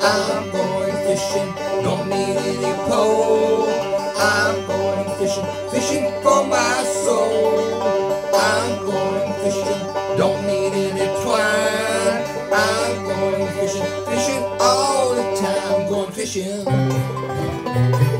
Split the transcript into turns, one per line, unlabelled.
I'm going fishing, don't need any pole. I'm going fishing, fishing for my soul. I'm going fishing, don't need any twine. I'm going fishing, fishing all the time, going fishing.